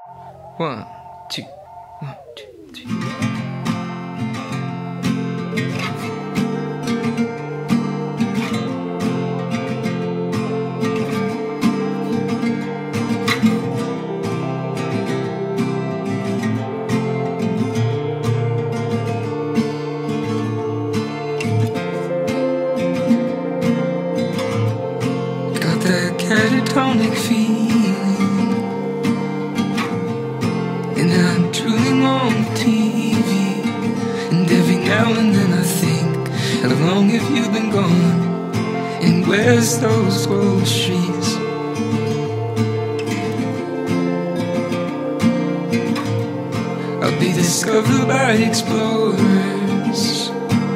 1, 2, 1, 2, 3. Got that catatonic feeling, and I'm drooling on TV. And every now and then I think, how long have you been gone? And where's those groceries? I'll be discovered by explorers,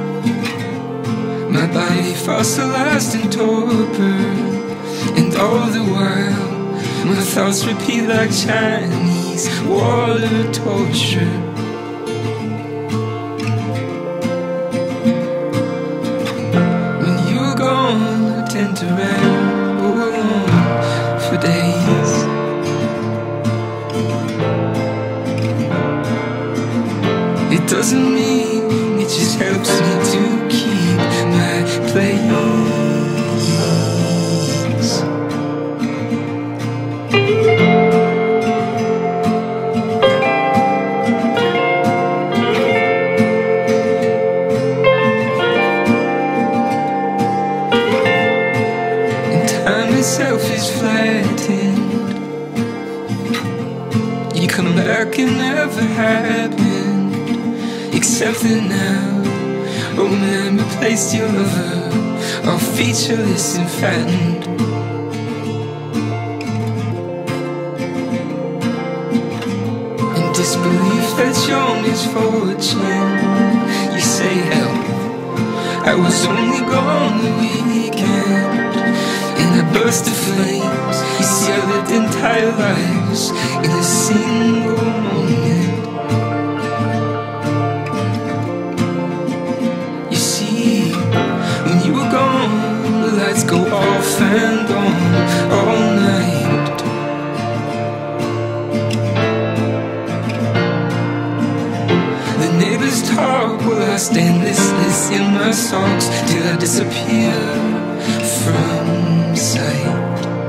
my body fossilized in torpor. And all the while, my thoughts repeat like Chinese water torture. When you're gone, I tend to ramble on for days. It doesn't mean, it just helps me to keep my place. Itself is flattened. You come back and never happened, except that now old man replaced your lover, all featureless and fattened. In disbelief that's your misfortune, you say help, I was only gone the weekend. In a burst of flames, you see I lived entire lives in a single moment. You see, when you were gone, the lights go off and on all night. The neighbors talk while I stand listless in my socks till I disappear from sight.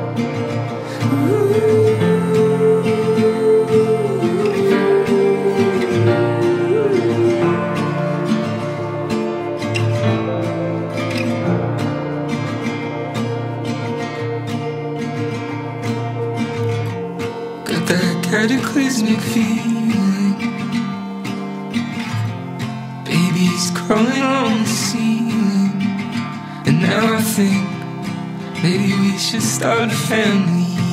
Got that cataclysmic feeling, babies crawling on the ceiling. And now I think maybe we should start a family.